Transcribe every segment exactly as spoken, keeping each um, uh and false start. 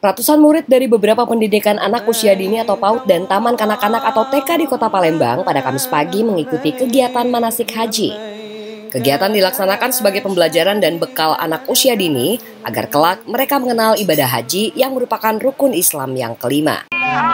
Ratusan murid dari beberapa pendidikan anak usia dini atau PAUD dan Taman Kanak-kanak atau T K di Kota Palembang pada Kamis pagi mengikuti kegiatan manasik haji. Kegiatan dilaksanakan sebagai pembelajaran dan bekal anak usia dini agar kelak mereka mengenal ibadah haji yang merupakan rukun Islam yang kelima.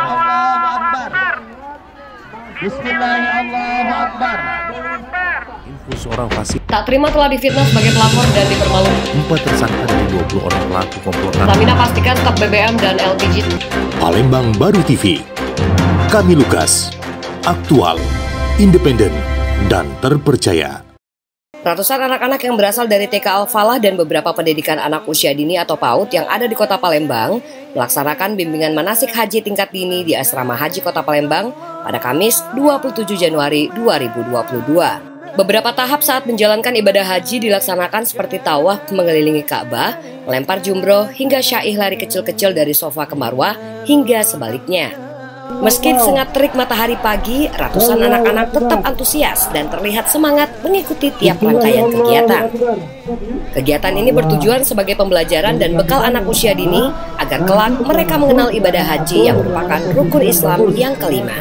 Bismillahirrahmanirrahim. Info seorang fasik Tak terima telah difitnah sebagai pelapor dan dipermalukan. Empat tersangka dari dua puluh orang pelaku komplotan. Pertamina pastikan stok B B M dan L P G. Palembang Baru T V. Kami Lukas. Aktual, independen, dan terpercaya. Ratusan anak-anak yang berasal dari T K Al-Falah dan beberapa pendidikan anak usia dini atau PAUD yang ada di Kota Palembang melaksanakan bimbingan manasik haji tingkat dini di Asrama Haji Kota Palembang pada Kamis dua puluh tujuh Januari dua ribu dua puluh dua. Beberapa tahap saat menjalankan ibadah haji dilaksanakan seperti tawaf mengelilingi Ka'bah, melempar jumroh, hingga syaih lari kecil-kecil dari Sofa ke Marwah, hingga sebaliknya. Meski disengat terik matahari pagi, ratusan anak-anak tetap antusias dan terlihat semangat mengikuti tiap rangkaian kegiatan. Kegiatan ini bertujuan sebagai pembelajaran dan bekal anak usia dini agar kelak mereka mengenal ibadah haji yang merupakan rukun Islam yang kelima.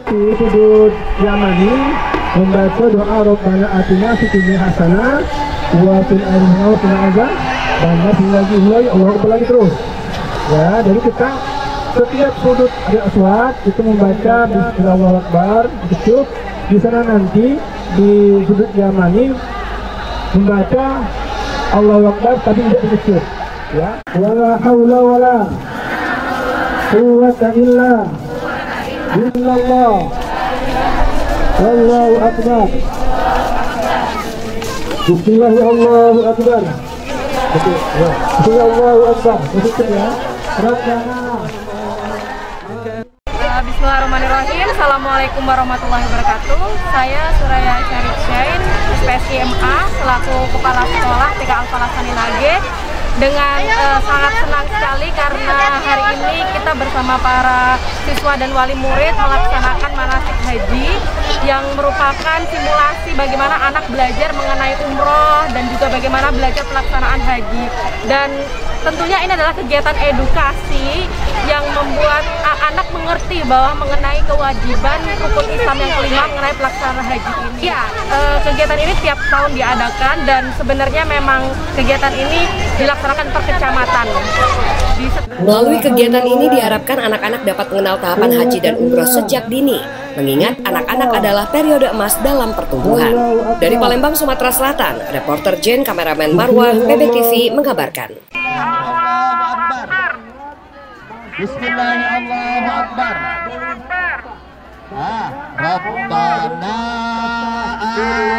Membaca doa Rabbana atina fid dunya hasanah wa fil akhirati hasanah dan masih lagi mulai Allah lagi terus. Ya, jadi kita setiap sudut ada aswad itu membaca Bismillahirrahmanirrahim akbar cukup. Di sana nanti di sudut Yamani membaca Allahu Akbar tapi tidak dikecil. Ya. Wala haula wala quwwata illa billah. Allahu Akbar. Bismillah Allahu Akbar. Bismillah Allahu Akbar. Betul ya. Bismillahirrahmanirrahim. Assalamualaikum warahmatullahi wabarakatuh. Saya Suraya Syarif Syain, S P S I M A, selaku Kepala Sekolah T K Al-Falah Saninage. Dengan uh, sangat senang sekali karena hari ini kita bersama para siswa dan wali murid melaksanakan manasik haji yang merupakan simulasi bagaimana anak belajar mengenai umroh dan juga bagaimana belajar pelaksanaan haji. Dan tentunya ini adalah kegiatan edukasi yang membuat anak mengerti bahwa mengenai kewajiban rukun Islam yang kelima mengenai pelaksanaan haji ini. Ya, uh, kegiatan ini tiap tahun diadakan dan sebenarnya memang kegiatan ini dilaksanakan per kecamatan. Melalui kegiatan ini diharapkan anak-anak dapat mengenal tahapan haji dan umroh sejak dini, mengingat anak-anak adalah periode emas dalam pertumbuhan. Dari Palembang, Sumatera Selatan, reporter Jen, kameramen Marwah, P B T V mengabarkan. Bismillahirrahmanirrahim. Ah, Rabbana